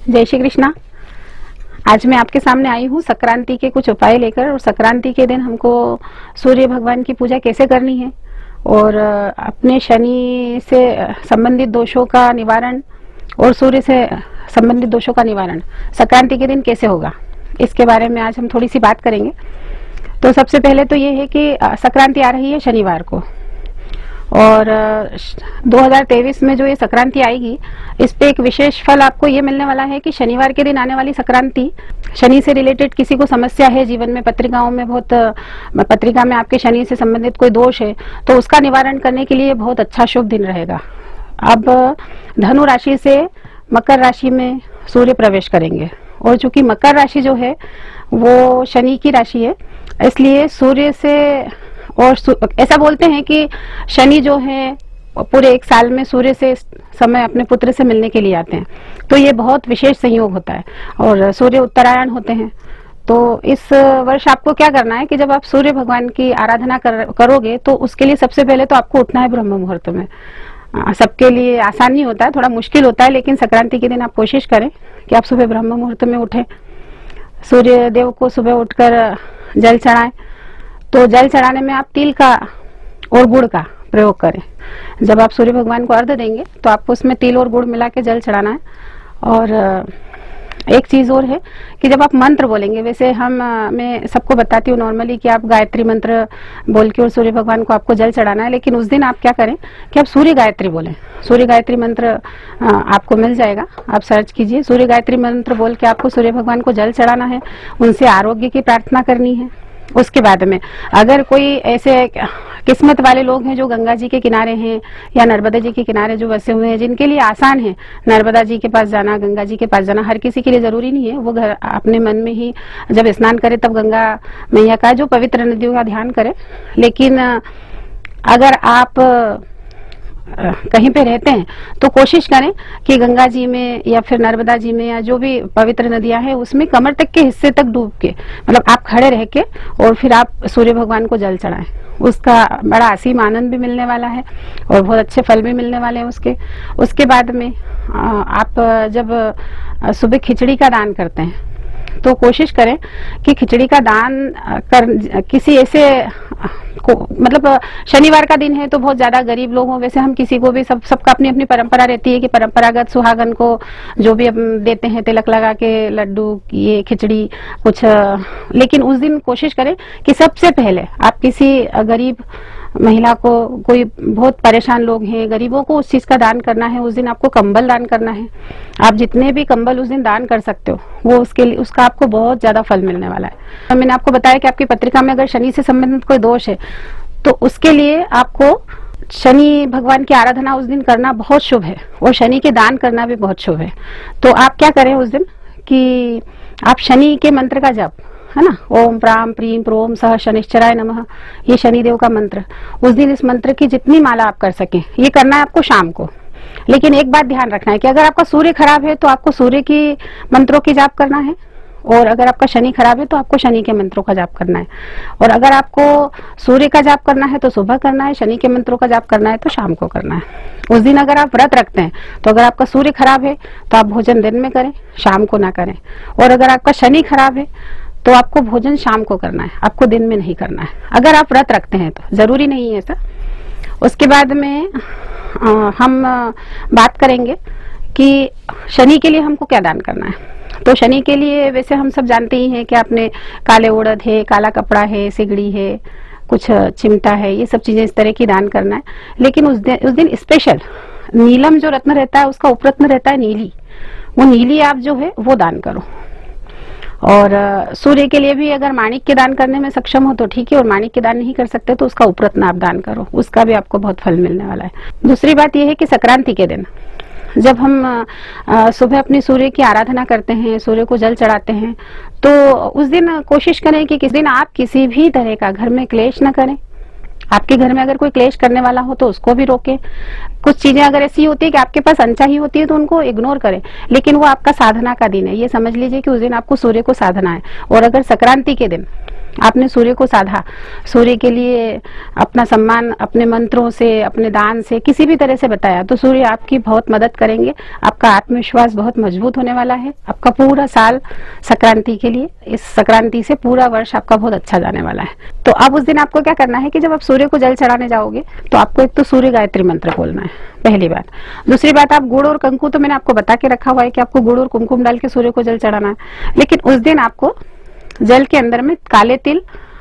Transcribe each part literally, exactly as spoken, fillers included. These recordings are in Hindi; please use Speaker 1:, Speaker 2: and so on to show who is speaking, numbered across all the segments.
Speaker 1: जय श्री कृष्णा। आज मैं आपके सामने आई हूँ संक्रांति के कुछ उपाय लेकर। और संक्रांति के दिन हमको सूर्य भगवान की पूजा कैसे करनी है और अपने शनि से संबंधित दोषों का निवारण और सूर्य से संबंधित दोषों का निवारण संक्रांति के दिन कैसे होगा, इसके बारे में आज हम थोड़ी सी बात करेंगे। तो सबसे पहले तो ये है कि संक्रांति आ रही है शनिवार को, और दो हज़ार तेईस में जो ये संक्रांति आएगी इस पे एक विशेष फल आपको ये मिलने वाला है कि शनिवार के दिन आने वाली संक्रांति, शनि से रिलेटेड किसी को समस्या है जीवन में, पत्रिकाओं में बहुत पत्रिका में आपके शनि से संबंधित कोई दोष है तो उसका निवारण करने के लिए बहुत अच्छा शुभ दिन रहेगा। अब धनु राशि से मकर राशि में सूर्य प्रवेश करेंगे, और चूंकि मकर राशि जो है वो शनि की राशि है, इसलिए सूर्य से, और ऐसा बोलते हैं कि शनि जो है पूरे एक साल में सूर्य से समय अपने पुत्र से मिलने के लिए आते हैं, तो ये बहुत विशेष संयोग होता है। और सूर्य उत्तरायण होते हैं, तो इस वर्ष आपको क्या करना है कि जब आप सूर्य भगवान की आराधना कर, करोगे तो उसके लिए सबसे पहले तो आपको उठना है ब्रह्म मुहूर्त में। सबके लिए आसान नहीं होता है, थोड़ा मुश्किल होता है, लेकिन संक्रांति के दिन आप कोशिश करें कि आप सुबह ब्रह्म मुहूर्त में उठें, सूर्य देव को सुबह उठकर जल चढ़ाएं। तो जल चढ़ाने में आप तिल का और गुड़ का प्रयोग करें। जब आप सूर्य भगवान को अर्घ देंगे तो आपको उसमें तिल और गुड़ मिला के जल चढ़ाना है। और एक चीज और है कि जब आप मंत्र बोलेंगे, वैसे हम मैं सबको बताती हूँ नॉर्मली कि आप गायत्री मंत्र बोल के और सूर्य भगवान को आपको जल चढ़ाना है, लेकिन उस दिन आप क्या करें कि आप सूर्य गायत्री बोलें। सूर्य गायत्री मंत्र आपको मिल जाएगा, आप सर्च कीजिए, सूर्य गायत्री मंत्र बोल के आपको सूर्य भगवान को जल चढ़ाना है, उनसे आरोग्य की प्रार्थना करनी है। उसके बाद में अगर कोई ऐसे किस्मत वाले लोग हैं जो गंगा जी के किनारे हैं या नर्मदा जी के किनारे जो बसे हुए हैं, जिनके लिए आसान है नर्मदा जी के पास जाना, गंगा जी के पास जाना, हर किसी के लिए जरूरी नहीं है, वो घर अपने मन में ही जब स्नान करे तब गंगा मैया का जो पवित्र नदियों का ध्यान करे। लेकिन अगर आप कहीं पे रहते हैं तो कोशिश करें कि गंगा जी में या फिर नर्मदा जी में या जो भी पवित्र नदियां हैं उसमें कमर तक के हिस्से तक डूब के, मतलब आप खड़े रह के और फिर आप सूर्य भगवान को जल चढ़ाएं। उसका बड़ा असीम आनंद भी मिलने वाला है और बहुत अच्छे फल भी मिलने वाले हैं उसके। उसके बाद में आप जब सुबह खिचड़ी का दान करते हैं तो कोशिश करें कि खिचड़ी का दान कर किसी ऐसे को, मतलब शनिवार का दिन है तो बहुत ज्यादा गरीब लोग हों, वैसे हम किसी को भी, सब सबका अपनी अपनी परंपरा रहती है कि परंपरागत सुहागन को जो भी देते हैं तिलक लगा के लड्डू, ये खिचड़ी कुछ, लेकिन उस दिन कोशिश करें कि सबसे पहले आप किसी गरीब महिला को, कोई बहुत परेशान लोग हैं गरीबों को उस चीज का दान करना है। उस दिन आपको कंबल दान करना है। आप जितने भी कंबल उस दिन दान कर सकते हो वो उसके लिए, उसका आपको बहुत ज्यादा फल मिलने वाला है। तो मैंने आपको बताया कि आपकी पत्रिका में अगर शनि से संबंधित कोई दोष है तो उसके लिए आपको शनि भगवान की आराधना उस दिन करना बहुत शुभ है, और शनि के दान करना भी बहुत शुभ है। तो आप क्या करें उस दिन कि आप शनि के मंत्र का जप, है ना, ओम प्राम प्रीम प्रोम सह शनिश्चराय नमः, ये शनिदेव का मंत्र, उस दिन इस मंत्र की जितनी माला आप कर सकें ये करना है आपको शाम को। लेकिन एक बात ध्यान रखना है कि अगर आपका सूर्य खराब है तो आपको सूर्य की मंत्रों की जाप करना है, और अगर आपका शनि खराब है तो आपको शनि के मंत्रों का जाप करना है। और अगर आपको सूर्य का जाप करना है तो सुबह करना है, शनि के मंत्रों का जाप करना है तो शाम को करना है। उस दिन अगर आप व्रत रखते हैं तो अगर आपका सूर्य खराब है तो आप भोजन दिन में करें, शाम को ना करें। और अगर आपका शनि खराब है तो आपको भोजन शाम को करना है, आपको दिन में नहीं करना है, अगर आप व्रत रखते हैं तो, जरूरी नहीं है ऐसा। उसके बाद में आ, हम बात करेंगे कि शनि के लिए हमको क्या दान करना है। तो शनि के लिए वैसे हम सब जानते ही हैं कि आपने काले उड़द है, काला कपड़ा है, सिगड़ी है, कुछ चिमटा है, ये सब चीजें इस तरह की दान करना है। लेकिन उस दिन उस दिन स्पेशल नीलम जो रत्न रहता है उसका उपरत्न रहता है नीली, वो नीली आप जो है वो दान करो। और सूर्य के लिए भी अगर माणिक के दान करने में सक्षम हो तो ठीक है, और माणिक के दान नहीं कर सकते तो उसका उपरत्न आप दान करो, उसका भी आपको बहुत फल मिलने वाला है। दूसरी बात यह है कि संक्रांति के दिन जब हम सुबह अपनी सूर्य की आराधना करते हैं, सूर्य को जल चढ़ाते हैं, तो उस दिन कोशिश करें कि किस दिन आप किसी भी तरह का घर में क्लेश न करें। आपके घर में अगर कोई क्लेश करने वाला हो तो उसको भी रोकें। कुछ चीजें अगर ऐसी होती है कि आपके पास अनचाही होती है तो उनको इग्नोर करें, लेकिन वो आपका साधना का दिन है, ये समझ लीजिए कि उस दिन आपको सूर्य को साधना है। और अगर संक्रांति के दिन आपने सूर्य को साधा, सूर्य के लिए अपना सम्मान अपने मंत्रों से, अपने दान से, किसी भी तरह से बताया, तो सूर्य आपकी बहुत मदद करेंगे। आपका आत्मविश्वास बहुत मजबूत होने वाला है। आपका पूरा साल संक्रांति के लिए, इस संक्रांति से पूरा वर्ष आपका बहुत अच्छा जाने वाला है। तो अब उस दिन आपको क्या करना है कि जब आप सूर्य को जल चढ़ाने जाओगे तो आपको एक तो सूर्य गायत्री मंत्र बोलना है, पहली बात। दूसरी बात, आप गुड़ और कंकु तो मैंने आपको बता के रखा हुआ है कि आपको गुड़ और कुमकुम डाल के सूर्य को जल चढ़ाना है, लेकिन उस दिन आपको जल के अंदर में काले तिल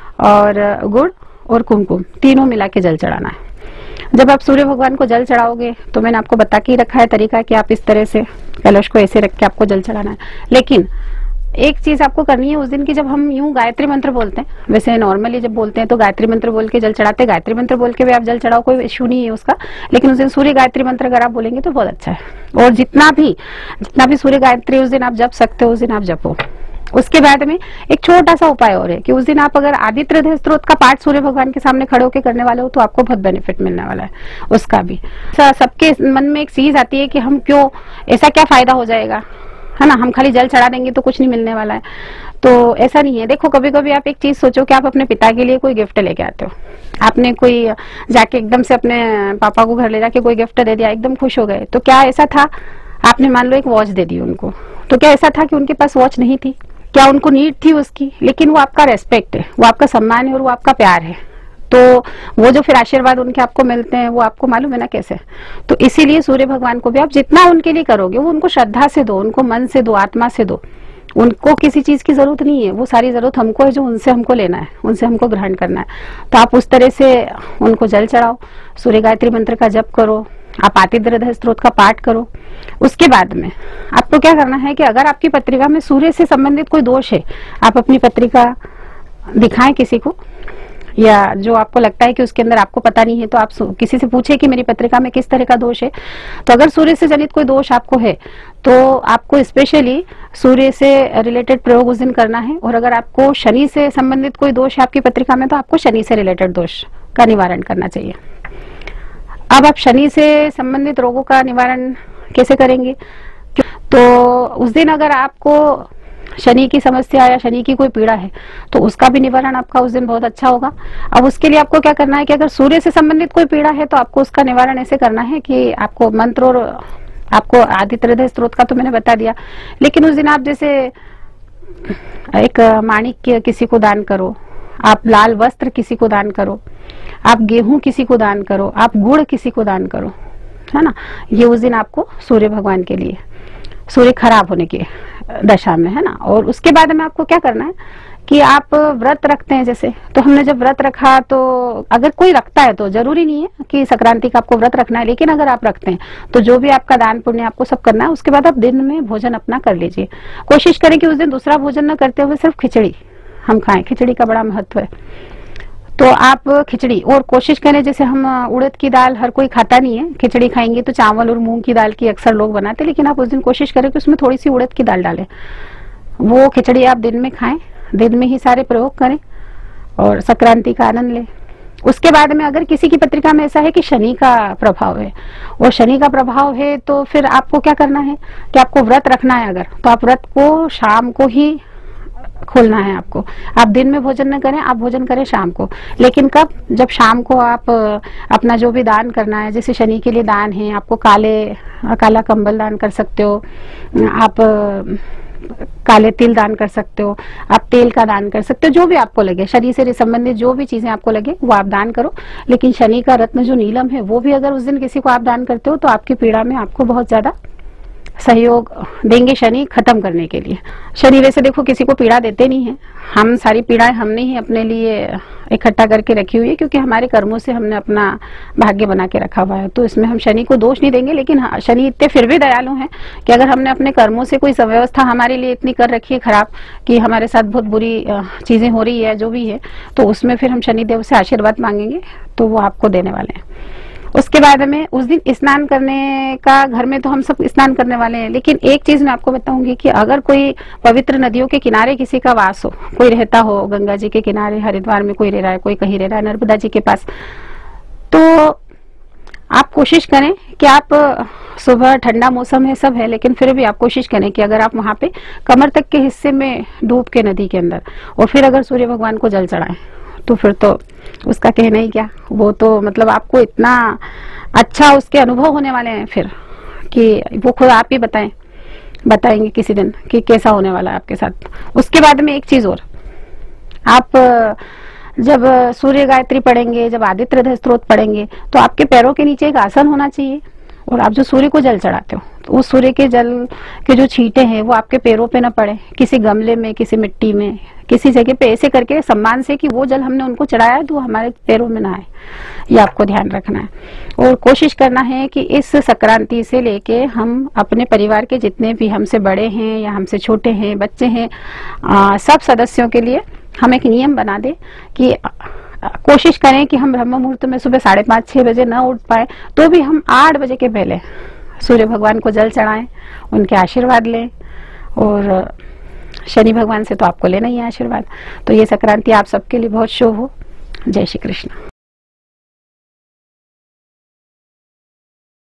Speaker 1: और गुड़ और कुमकुम तीनों मिला के जल चढ़ाना है। जब आप सूर्य भगवान को जल चढ़ाओगे तो मैंने आपको बता के रखा है तरीका कि आप इस तरह से कलश को ऐसे रख के आपको जल चढ़ाना है। लेकिन एक चीज आपको करनी है उस दिन की, जब हम यूं गायत्री मंत्र बोलते हैं, वैसे नॉर्मली जब बोलते हैं तो गायत्री मंत्र बोल के जल चढ़ाते हैं, गायत्री मंत्र बोल के भी आप जल चढ़ाओ, कोई इश्यू नहीं है उसका, लेकिन उस दिन सूर्य गायत्री मंत्र अगर आप बोलेंगे तो बहुत अच्छा है। और जितना भी जितना भी सूर्य गायत्री उस दिन आप जप सकते हो उस दिन आप जपो। उसके बाद में एक छोटा सा उपाय और है कि उस दिन आप अगर आदित्य हृदय स्तोत्र का पाठ सूर्य भगवान के सामने खड़े होकर करने वाले हो तो आपको बहुत बेनिफिट मिलने वाला है उसका भी। सबके मन में एक चीज आती है कि हम क्यों, ऐसा क्या फायदा हो जाएगा, है ना, हम खाली जल चढ़ा देंगे तो कुछ नहीं मिलने वाला है। तो ऐसा नहीं है। देखो, कभी कभी आप एक चीज सोचो कि आप अपने पिता के लिए कोई गिफ्ट लेके आते हो, आपने कोई जाके एकदम से अपने पापा को घर ले जाके कोई गिफ्ट दे दिया, एकदम खुश हो गए, तो क्या ऐसा था, आपने मान लो एक वॉच दे दी उनको, तो क्या ऐसा था कि उनके पास वॉच नहीं थी, क्या उनको नीड थी उसकी, लेकिन वो आपका रेस्पेक्ट है, वो आपका सम्मान है और वो आपका प्यार है। तो वो जो फिर आशीर्वाद उनके आपको मिलते हैं वो आपको मालूम है ना कैसे। तो इसीलिए सूर्य भगवान को भी आप जितना उनके लिए करोगे वो उनको श्रद्धा से दो, उनको मन से दो, आत्मा से दो। उनको किसी चीज की जरूरत नहीं है, वो सारी जरूरत हमको है जो उनसे हमको लेना है, उनसे हमको ग्रहण करना है। तो आप उस तरह से उनको जल चढ़ाओ, सूर्य गायत्री मंत्र का जप करो, आप आदित्य हृदय स्तोत्र का पाठ करो। उसके बाद में आपको क्या करना है कि अगर आपकी पत्रिका में सूर्य से संबंधित कोई दोष है, आप अपनी पत्रिका दिखाएं किसी को, या जो आपको लगता है कि उसके अंदर आपको पता नहीं है तो आप किसी से पूछे कि मेरी पत्रिका में किस तरह का दोष है। तो अगर सूर्य से जनित कोई दोष आपको है तो आपको स्पेशली सूर्य से रिलेटेड प्रयोग उस दिन करना है। और अगर आपको शनि से संबंधित कोई दोष है आपकी पत्रिका में तो आपको शनि से रिलेटेड दोष का निवारण करना चाहिए। अब आप शनि से संबंधित रोगों का निवारण कैसे करेंगे, तो उस दिन अगर आपको शनि की समस्या या शनि की कोई पीड़ा है तो उसका भी निवारण आपका उस दिन बहुत अच्छा होगा। अब उसके लिए आपको क्या करना है कि अगर सूर्य से संबंधित कोई पीड़ा है तो आपको उसका निवारण ऐसे करना है कि आपको मंत्र, और आपको आदित्य हृदय स्तोत्र का तो मैंने बता दिया, लेकिन उस दिन आप जैसे एक माणिक्य किसी को दान करो, आप लाल वस्त्र किसी को दान करो, आप गेहूं किसी को दान करो, आप गुड़ किसी को दान करो, है ना। ये उस दिन आपको सूर्य भगवान के लिए, सूर्य खराब होने की दशा में, है ना। और उसके बाद में आपको क्या करना है कि आप व्रत रखते हैं, जैसे तो हमने जब व्रत रखा, तो अगर कोई रखता है तो जरूरी नहीं है कि संक्रांति का आपको व्रत रखना है, लेकिन अगर आप रखते हैं तो जो भी आपका दान पुण्य आपको सब करना है। उसके बाद आप दिन में भोजन अपना कर लीजिए, कोशिश करें कि उस दिन दूसरा भोजन न करते हुए सिर्फ खिचड़ी हम खाएं, खिचड़ी का बड़ा महत्व है। तो आप खिचड़ी, और कोशिश करें, जैसे हम उड़द की दाल हर कोई खाता नहीं है, खिचड़ी खाएंगे तो चावल और मूंग की दाल की अक्सर लोग बनाते हैं, लेकिन आप उस दिन कोशिश करें कि उसमें थोड़ी सी उड़द की दाल डालें, वो खिचड़ी आप दिन में खाएं, दिन में ही सारे प्रयोग करें और संक्रांति का आनंद लें। उसके बाद में अगर किसी की पत्रिका में ऐसा है कि शनि का प्रभाव है, और शनि का प्रभाव है तो फिर आपको क्या करना है कि आपको व्रत रखना है अगर, तो आप व्रत को शाम को ही खोलना है आपको। आप दिन में भोजन न करें, आप भोजन करें शाम को, लेकिन कब, जब शाम को आप अपना जो भी दान करना है, जैसे शनि के लिए दान है, आपको काले काला कंबल दान कर सकते हो, आप काले तिल दान कर सकते हो, आप तेल का दान कर सकते हो, जो भी आपको लगे, शनि से संबंधित जो भी चीजें आपको लगे वो आप दान करो। लेकिन शनि का रत्न जो नीलम है वो भी अगर उस दिन किसी को आप दान करते हो तो आपकी पीड़ा में आपको बहुत ज्यादा सहयोग देंगे शनि खत्म करने के लिए। शनि वैसे देखो किसी को पीड़ा देते नहीं है, हम सारी पीड़ाएं हमने ही अपने लिए इकट्ठा करके रखी हुई है, क्योंकि हमारे कर्मों से हमने अपना भाग्य बना के रखा हुआ है। तो इसमें हम शनि को दोष नहीं देंगे, लेकिन हाँ, शनि इतने फिर भी दयालु हैं कि अगर हमने अपने कर्मों से कोई व्यवस्था हमारे लिए इतनी कर रखी है खराब कि हमारे साथ बहुत बुरी चीजें हो रही है, जो भी है, तो उसमें फिर हम शनि देव से आशीर्वाद मांगेंगे तो वो आपको देने वाले हैं। उसके बाद में उस दिन स्नान करने का, घर में तो हम सब स्नान करने वाले हैं, लेकिन एक चीज मैं आपको बताऊंगी कि अगर कोई पवित्र नदियों के किनारे किसी का वास हो, कोई रहता हो, गंगा जी के किनारे, हरिद्वार में कोई रह रहा है, कोई कहीं रह रहा है, नर्मदा जी के पास, तो आप कोशिश करें कि आप सुबह, ठंडा मौसम है, सब है, लेकिन फिर भी आप कोशिश करें कि अगर आप वहां पे कमर तक के हिस्से में डूब के नदी के अंदर और फिर अगर सूर्य भगवान को जल चढ़ाएं तो फिर तो उसका कहना ही क्या। वो तो मतलब आपको इतना अच्छा उसके अनुभव होने वाले हैं फिर कि वो खुद आप ही बताएं बताएंगे किसी दिन कि कैसा होने वाला है आपके साथ। उसके बाद में एक चीज और, आप जब सूर्य गायत्री पढ़ेंगे, जब आदित्य हृदय स्तोत्र पढ़ेंगे, तो आपके पैरों के नीचे एक आसन होना चाहिए और आप जो सूर्य को जल चढ़ाते हो तो उस सूर्य के जल के जो छींटे हैं वो आपके पैरों पे ना पड़े, किसी गमले में, किसी मिट्टी में, किसी जगह पे, ऐसे करके सम्मान से कि वो जल हमने उनको चढ़ाया है तो हमारे पैरों में ना आए। ये आपको ध्यान रखना है और कोशिश करना है कि इस संक्रांति से लेके हम अपने परिवार के जितने भी हमसे बड़े हैं या हमसे छोटे हैं, बच्चे हैं, आ, सब सदस्यों के लिए हम एक नियम बना दे कि कोशिश करें कि हम ब्रह्म मुहूर्त में सुबह साढ़े पाँच छह बजे न उठ पाए तो भी हम आठ बजे के पहले सूर्य भगवान को जल चढ़ाएं, उनके आशीर्वाद लें। और शनि भगवान से तो आपको लेना ही है आशीर्वाद। तो ये संक्रांति आप सबके लिए बहुत शुभ हो। जय श्री कृष्ण।